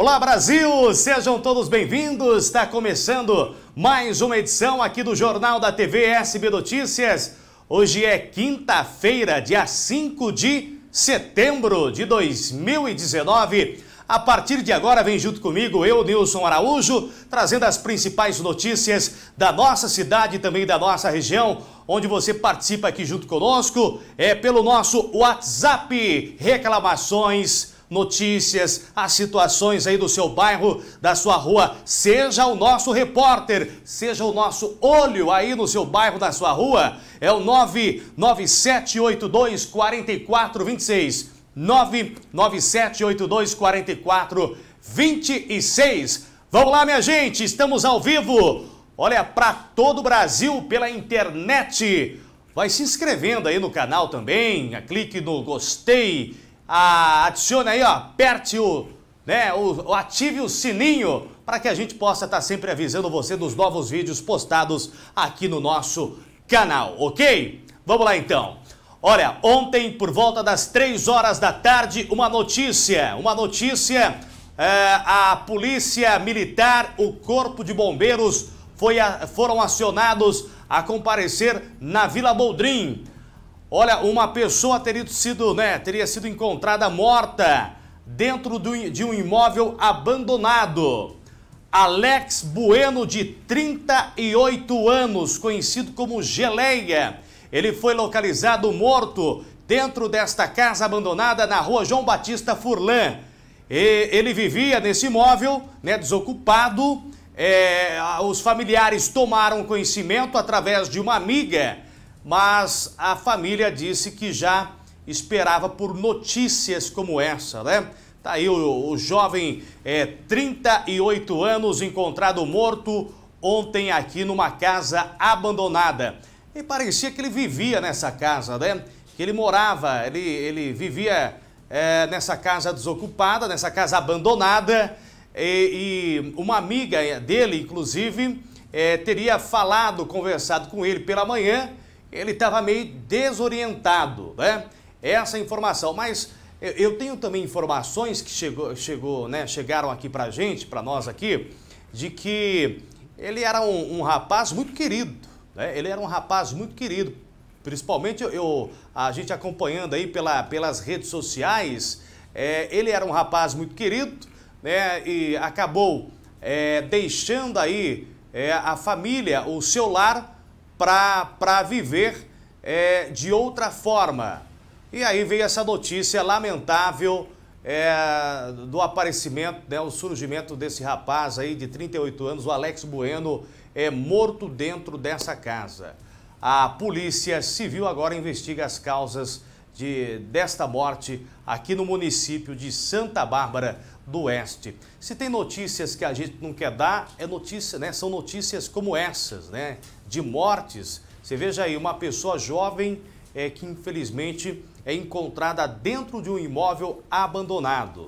Olá Brasil, sejam todos bem-vindos. Está começando mais uma edição aqui do Jornal da TV SB Notícias. Hoje é quinta-feira, dia 5 de setembro de 2019. A partir de agora vem junto comigo eu, Nilson Araújo, trazendo as principais notícias da nossa cidade e também da nossa região, onde você participa aqui junto conosco, pelo nosso WhatsApp. Reclamações, notícias, as situações aí do seu bairro, da sua rua. Seja o nosso repórter, seja o nosso olho aí no seu bairro, na sua rua. É o 997824426. 997824426. Vamos lá, minha gente, estamos ao vivo. Olha, para todo o Brasil pela internet. Vai se inscrevendo aí no canal também, clique no gostei, adicione aí, ó, aperte ative o sininho para que a gente possa estar sempre avisando você dos novos vídeos postados aqui no nosso canal, ok? Vamos lá então. Olha, ontem por volta das 3 horas da tarde, uma notícia, a Polícia Militar, o Corpo de Bombeiros foram acionados a comparecer na Vila Boldrin. Olha, uma pessoa teria sido encontrada morta dentro de um imóvel abandonado. Alex Bueno, de 38 anos, conhecido como Geleia. Ele foi localizado morto dentro desta casa abandonada na rua João Batista Furlan. Ele vivia nesse imóvel, desocupado. Os familiares tomaram conhecimento através de uma amiga, mas a família disse que já esperava por notícias como essa, né? Tá aí o jovem, 38 anos, encontrado morto ontem aqui numa casa abandonada. E parecia que ele vivia nessa casa, né? Que ele morava, ele vivia nessa casa desocupada, nessa casa abandonada. E uma amiga dele, inclusive, teria conversado com ele pela manhã. Ele estava meio desorientado, né? Essa informação. Mas eu tenho também informações que chegaram aqui pra gente, pra nós aqui, de que ele era um rapaz muito querido. Ele era um rapaz muito querido, principalmente a gente acompanhando aí pelas redes sociais. Ele era um rapaz muito querido, né? E acabou deixando aí a família, o seu lar, para viver de outra forma. E aí veio essa notícia lamentável do aparecimento, o surgimento desse rapaz aí de 38 anos, o Alex Bueno, morto dentro dessa casa. A Polícia Civil agora investiga as causas desta morte aqui no município de Santa Bárbara do Oeste. Se tem notícias que a gente não quer dar, são notícias como essas, né? De mortes. Você veja aí, uma pessoa jovem que infelizmente é encontrada dentro de um imóvel abandonado.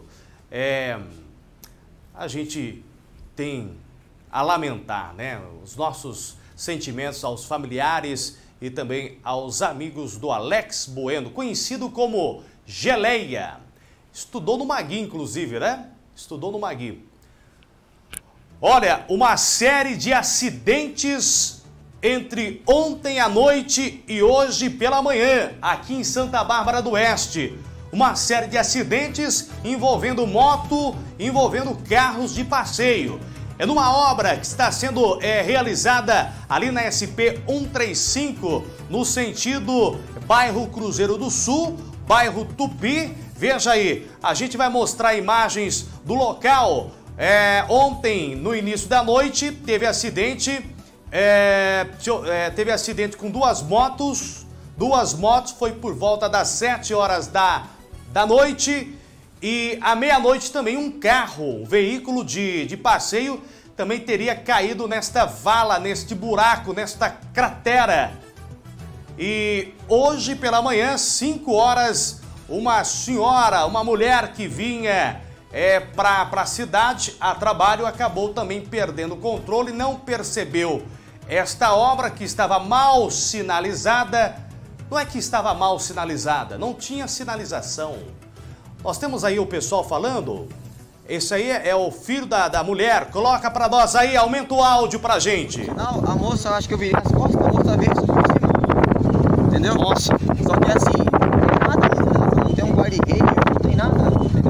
A gente tem a lamentar, né? Os nossos sentimentos aos familiares e também aos amigos do Alex Bueno, conhecido como Geleia. Estudou no Magui, inclusive, né? Estudou no Magui. Olha, uma série de acidentes entre ontem à noite e hoje pela manhã, aqui em Santa Bárbara do Oeste. Uma série de acidentes envolvendo moto, envolvendo carros de passeio. É numa obra que está sendo realizada ali na SP 135, no sentido bairro Cruzeiro do Sul, bairro Tupi. Veja aí, a gente vai mostrar imagens do local. Ontem, no início da noite, teve acidente. Teve acidente com duas motos. Foi por volta das 7 horas da noite. E à meia-noite também um veículo de passeio, também teria caído nesta vala, neste buraco, nesta cratera. E hoje pela manhã, 5 horas, uma mulher que vinha para a cidade a trabalho, acabou também perdendo o controle, não percebeu esta obra que estava mal sinalizada. Não é que estava mal sinalizada, não tinha sinalização. Nós temos aí o pessoal falando Esse aí é o filho da mulher. Coloca pra nós aí, aumenta o áudio pra gente. Não, a moça, acho que eu vi as costas, a moça veio assim por cima. Entendeu? Nossa. Só que assim, não tem um guarda-reio, não tem nada. Entendeu?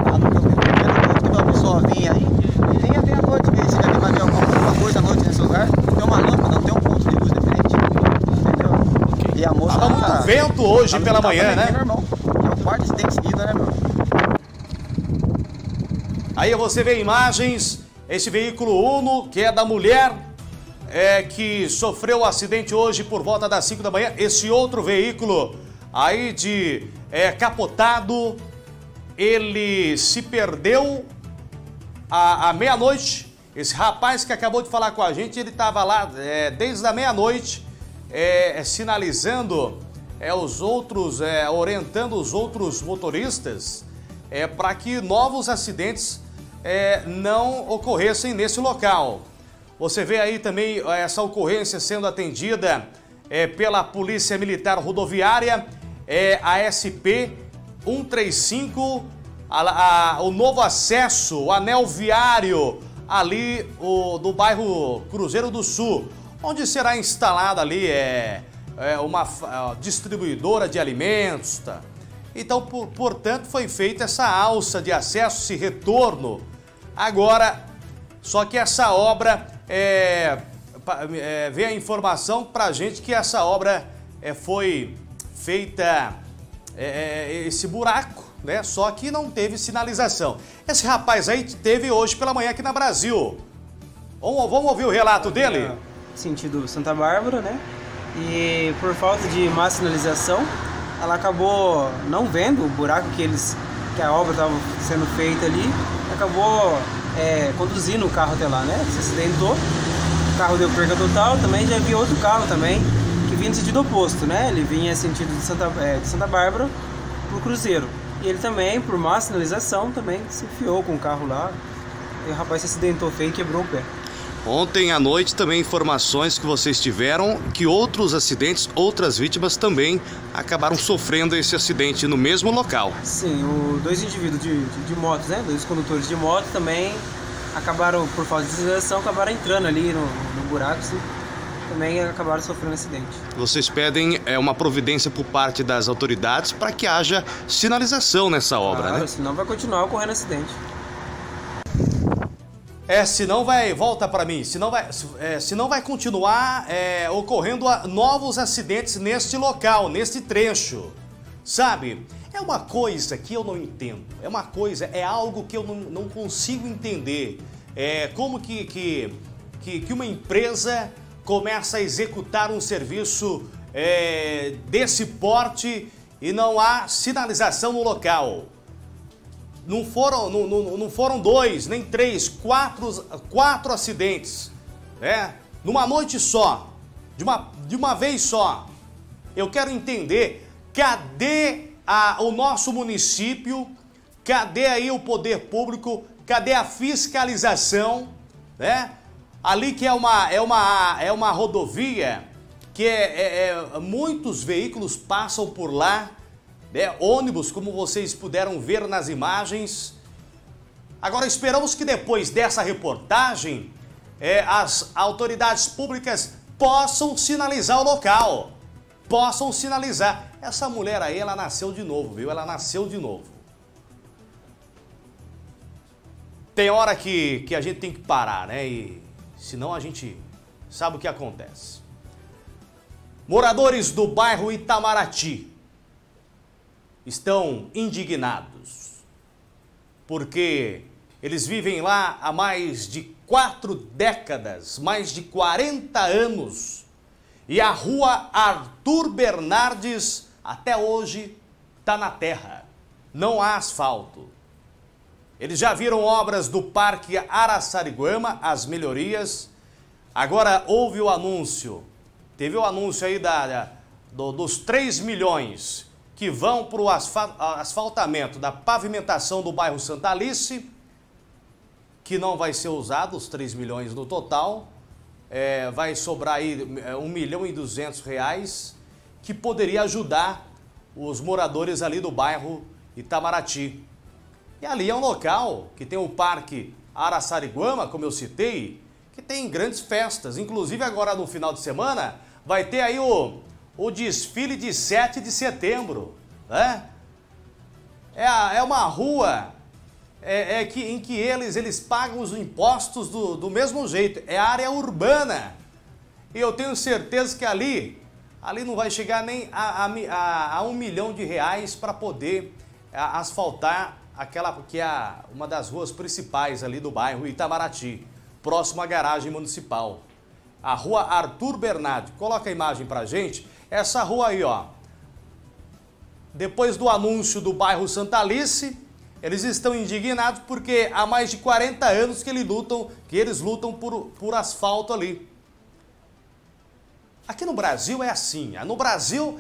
A pessoa vinha aí, e venha ver à noite, ver se já tem mais alguma coisa à noite nesse lugar. Não tem uma lâmpada, não tem um ponto de luz diferente. Entendeu? E a moça. Tava muito vento hoje pela manhã, né? Meu irmão. É o quarto acidente seguido, né, meu? Aí você vê imagens, esse veículo Uno, que é da mulher, que sofreu o acidente hoje por volta das 5 da manhã. Esse outro veículo aí capotado, ele se perdeu à meia-noite. Esse rapaz que acabou de falar com a gente, ele estava lá desde a meia-noite, sinalizando os outros, orientando os outros motoristas para que novos acidentes não ocorressem nesse local. Você vê aí também essa ocorrência sendo atendida pela Polícia Militar Rodoviária, a SP 135, o novo acesso, o anel viário ali do bairro Cruzeiro do Sul, onde será instalada ali uma distribuidora de alimentos, tá? Então, portanto, foi feita essa alça de acesso, esse retorno. Agora, só que essa obra, vem a informação pra gente que essa obra foi feita, esse buraco, né? Só que não teve sinalização. Esse rapaz aí teve hoje pela manhã aqui na Brasil. Vamos ouvir o relato dele? Sentido Santa Bárbara, né? E por falta de má sinalização, ela acabou não vendo o buraco que a obra estava sendo feita ali, acabou conduzindo o carro até lá, né? Se acidentou, o carro deu perca total. Também já vi outro carro também que vinha no sentido oposto, né? Ele vinha sentido de Santa Bárbara pro Cruzeiro. E ele também, por má sinalização, também se enfiou com o carro lá. E o rapaz se acidentou feio e quebrou o pé. Ontem à noite também informações que vocês tiveram que outros acidentes, outras vítimas também acabaram sofrendo esse acidente no mesmo local. Sim, dois indivíduos de motos, né? Dois condutores de moto também acabaram, por falta de sinalização, acabaram entrando ali no buraco, sim. Também acabaram sofrendo acidente. Vocês pedem uma providência por parte das autoridades para que haja sinalização nessa obra, né? Senão vai continuar ocorrendo acidente. Senão volta para mim, senão vai continuar ocorrendo novos acidentes neste local, neste trecho, sabe? É uma coisa que eu não entendo, é algo que eu não consigo entender. Como que uma empresa começa a executar um serviço desse porte e não há sinalização no local. Não foram dois, nem três, quatro acidentes, né? Numa noite só, de uma vez só. Eu quero entender, cadê o nosso município, cadê aí o poder público, cadê a fiscalização, né? Ali que é uma rodovia que muitos veículos passam por lá, ônibus, como vocês puderam ver nas imagens. Agora esperamos que depois dessa reportagem as autoridades públicas possam sinalizar o local, possam sinalizar. Essa mulher aí, ela nasceu de novo, viu? Ela nasceu de novo. Tem hora que a gente tem que parar, né? E senão a gente sabe o que acontece. Moradores do bairro Itamaraty estão indignados, porque eles vivem lá há mais de 4 décadas, mais de 40 anos, e a rua Arthur Bernardes até hoje está na terra, não há asfalto. Eles já viram obras do Parque Araçariguama, as melhorias. Agora houve o anúncio, teve o anúncio aí dos 3 milhões que vão para o asfaltamento da pavimentação do bairro Santa Alice, que não vai ser usado, os 3 milhões no total. Vai sobrar aí R$1.200.000, que poderia ajudar os moradores ali do bairro Itamaraty. E ali é um local que tem o Parque Araçariguama, como eu citei, que tem grandes festas. Inclusive agora no final de semana vai ter aí o desfile de 7 de setembro, né? É uma rua em que eles pagam os impostos do mesmo jeito. É área urbana. E eu tenho certeza que ali não vai chegar nem a R$1 milhão para poder asfaltar aquela que é uma das ruas principais ali do bairro Itamaraty, próximo à garagem municipal. A rua Arthur Bernardi. Coloca a imagem pra gente. Essa rua aí, ó. Depois do anúncio do bairro Santa Alice, eles estão indignados porque há mais de 40 anos que eles lutam por asfalto ali. Aqui no Brasil é assim. No Brasil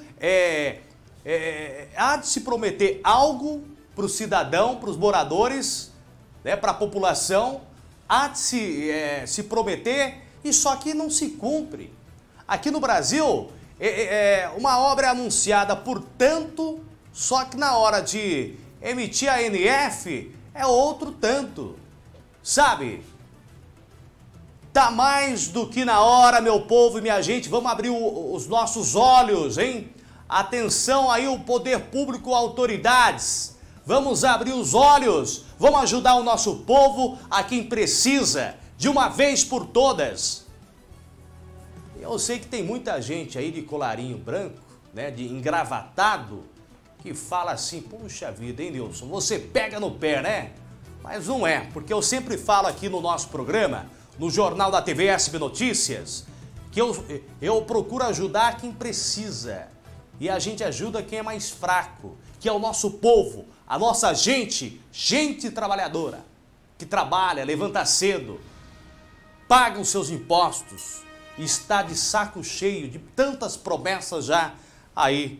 há de se prometer algo para o cidadão, para os moradores, né, para a população, há de se prometer e só que não se cumpre. Aqui no Brasil, uma obra é anunciada por tanto, só que na hora de emitir a NF é outro tanto, sabe? Tá mais do que na hora, meu povo e minha gente, vamos abrir os nossos olhos, hein? Atenção aí, o poder público, autoridades. Vamos abrir os olhos, vamos ajudar o nosso povo, a quem precisa, de uma vez por todas. Eu sei que tem muita gente aí de colarinho branco, né, de engravatado, que fala assim, puxa vida, hein, Nilson, você pega no pé, né? Mas não é, porque eu sempre falo aqui no nosso programa, no Jornal da TV SB Notícias, que eu procuro ajudar quem precisa. E a gente ajuda quem é mais fraco, que é o nosso povo, a nossa gente trabalhadora, que trabalha, levanta cedo, paga os seus impostos, está de saco cheio de tantas promessas já aí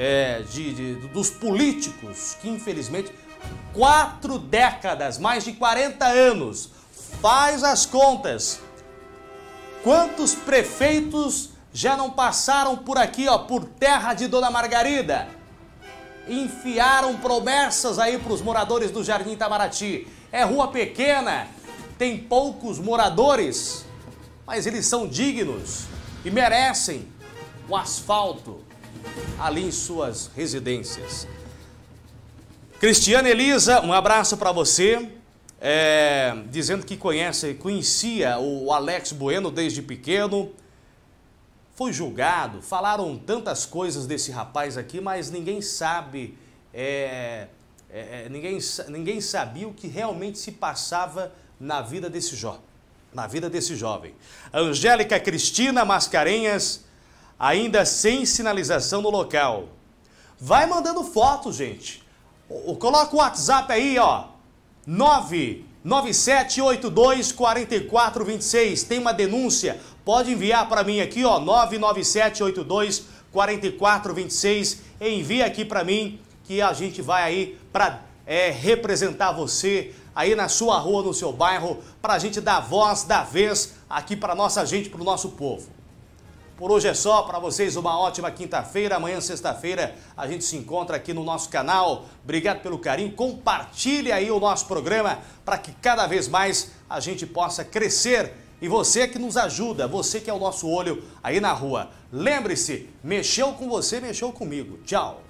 dos políticos que infelizmente 4 décadas, mais de 40 anos, faz as contas. Quantos prefeitos já não passaram por aqui, ó, por terra de Dona Margarida? Enfiaram promessas aí para os moradores do Jardim Itamaraty. É rua pequena, tem poucos moradores, mas eles são dignos e merecem o asfalto ali em suas residências. Cristiana Elisa, um abraço para você, dizendo que conhecia o Alex Bueno desde pequeno, foi julgado, falaram tantas coisas desse rapaz aqui, mas ninguém sabe, ninguém sabia o que realmente se passava na vida desse jovem. Angélica Cristina Mascarenhas, ainda sem sinalização no local. Vai mandando foto, gente. Coloca o WhatsApp aí, ó, 997824426. Tem uma denúncia, pode enviar para mim aqui, ó, 997824426. Envia aqui para mim que a gente vai aí para representar você aí na sua rua, no seu bairro, para a gente dar voz, dar vez aqui para nossa gente, para o nosso povo. Por hoje é só, para vocês uma ótima quinta-feira, amanhã sexta-feira a gente se encontra aqui no nosso canal. Obrigado pelo carinho, compartilhe aí o nosso programa para que cada vez mais a gente possa crescer. E você que nos ajuda, você que é o nosso olho aí na rua. Lembre-se, mexeu com você, mexeu comigo. Tchau!